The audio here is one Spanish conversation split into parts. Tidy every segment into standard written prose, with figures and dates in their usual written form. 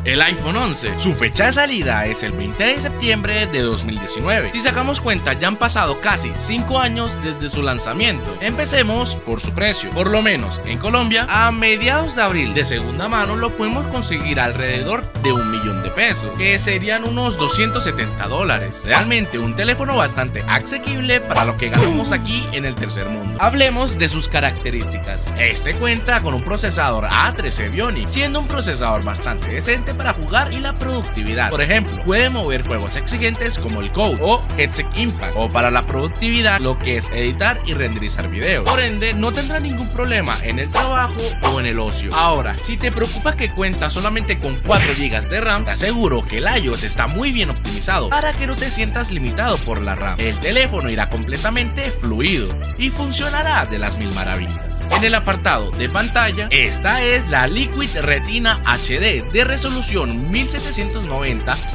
el iPhone 11. Su fecha de salida es el 20 de septiembre de 2019. Si sacamos cuenta, ya han pasado casi 5 años desde su lanzamiento. Empecemos por su precio. Por lo menos en Colombia, a mediados de abril de segunda mano lo podemos conseguir alrededor de 1 millón de pesos, que serían unos $270. Realmente un teléfono bastante asequible para lo que ganamos aquí en el tercer mundo. Hablemos de sus características. Este cuenta con un procesador A13 Bionic, siendo un procesador bastante decente para jugar y la productividad. Por ejemplo, puede mover juegos exigentes como el Code o Genshin Impact, o para la productividad lo que es editar y renderizar videos. Por ende, no tendrá ningún problema en el trabajo o en el ocio. Ahora, si te preocupa que cuenta solamente con 4 GB de RAM, te aseguro que el iOS está muy bien optimizado para que no te sientas limitado por la RAM. El teléfono irá completamente fluido y funcionará de las mil maravillas. En el apartado de pantalla, esta es la Liquid Retina HD de resolución 1790 x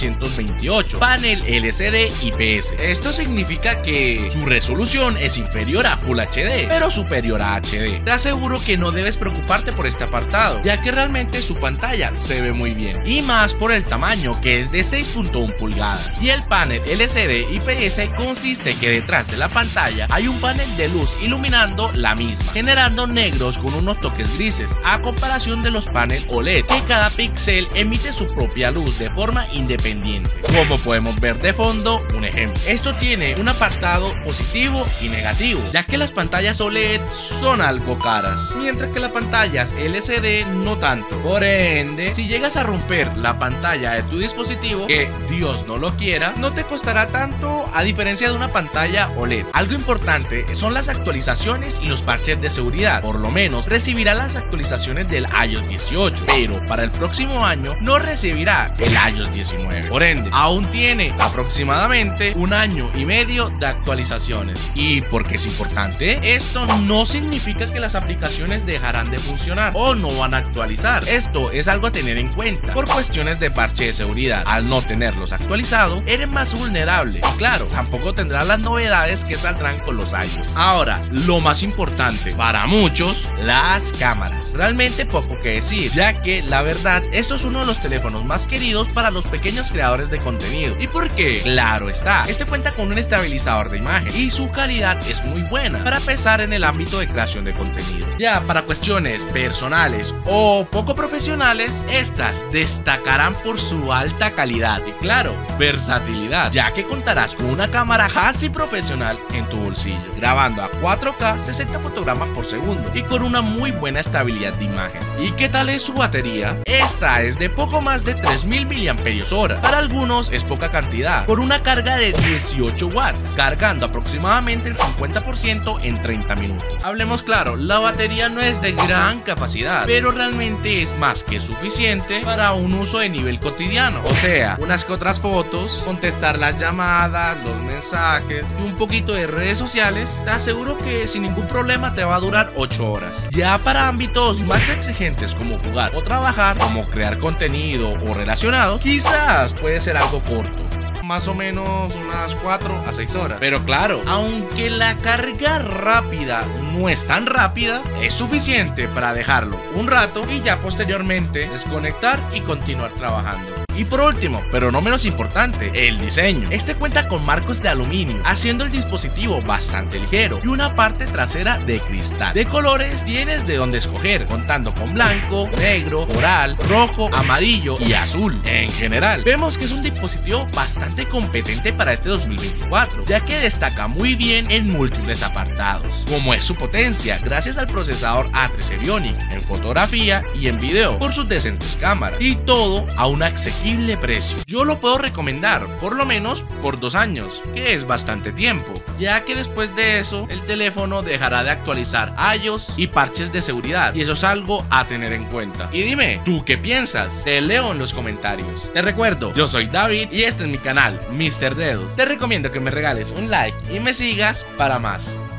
828, panel LCD IPS. Esto significa que su resolución es inferior a Full HD, pero superior a HD. Te aseguro que no debes preocuparte por este apartado, ya que realmente su pantalla se ve muy bien, y más por el tamaño, que es de 6.1 pulgadas. Y el panel LCD IPS consiste que detrás de la pantalla hay un panel de luz iluminando la misma, generando negros con unos toques grises, a comparación de los paneles OLED, que cada píxel emite su propia luz de forma independiente. Como podemos ver de fondo, un ejemplo. Esto tiene un apartado positivo y negativo, ya que las pantallas OLED son algo caras, mientras que las pantallas LCD no tanto. Por ende, si llegas a romper la pantalla de tu dispositivo, que Dios no lo quiera, no te costará tanto a diferencia de una pantalla OLED. Algo importante son las actualizaciones y los parches de seguridad. Por lo menos recibirá las actualizaciones del iOS 18, pero para el próximo año no recibirá el iOS 19. Por ende, aún tiene aproximadamente 1 año y medio de actualizaciones. ¿Y por qué es importante? Esto no significa que las aplicaciones dejarán de funcionar o no van a actualizar. Esto es algo a tener en cuenta por cuestiones de parche de seguridad. Al no tenerlos actualizados, eres más vulnerable y claro, tampoco tendrás las novedades que saldrán con los iOS. Ahora, lo más importante para muchos, las cámaras. Realmente poco que decir, ya que la verdad, esto es uno de los teléfonos más queridos para los pequeños creadores de contenido. ¿Y por qué? Claro está, este cuenta con un estabilizador de imagen y su calidad es muy buena para pesar en el ámbito de creación de contenido. Ya para cuestiones personales o poco profesionales, estas destacarán por su alta calidad y claro, versatilidad, ya que contarás con una cámara casi profesional en tu bolsillo, grabando a 4K 60 fotogramas por segundo y con una muy buena estabilidad de imagen. ¿Y qué tal es su batería? Esta es de poco más de 3000 mAh. Para algunos es poca cantidad, por una carga de 18 watts, cargando aproximadamente el 50% en 30 minutos. Hablemos claro, la batería no es de gran capacidad, pero realmente es más que suficiente para un uso de nivel cotidiano, o sea, unas que otras fotos, contestar las llamadas, los mensajes y un poquito de redes sociales. Te aseguro que sin ningún problema te va a durar 8 horas. Ya para ámbitos más exigentes como jugar o trabajar, como crear contenido o relacionado, quizás puede ser algo corto, más o menos unas 4 a 6 horas. Pero claro, aunque la carga rápida no es tan rápida, es suficiente para dejarlo un rato y ya posteriormente desconectar y continuar trabajando. Y por último, pero no menos importante, el diseño. Este cuenta con marcos de aluminio, haciendo el dispositivo bastante ligero, y una parte trasera de cristal. De colores tienes de donde escoger, contando con blanco, negro, coral, rojo, amarillo y azul. En general, vemos que es un dispositivo bastante competente para este 2024, ya que destaca muy bien en múltiples apartados, como es su potencia, gracias al procesador A13 Bionic, en fotografía y en video, por sus decentes cámaras, y todo a un accesible precio. Yo lo puedo recomendar, por lo menos por 2 años, que es bastante tiempo, ya que después de eso el teléfono dejará de actualizar iOS y parches de seguridad, y eso es algo a tener en cuenta. Y dime, ¿tú qué piensas? Te leo en los comentarios. Te recuerdo, yo soy David y este es mi canal, Mr. Dedos. Te recomiendo que me regales un like y me sigas para más.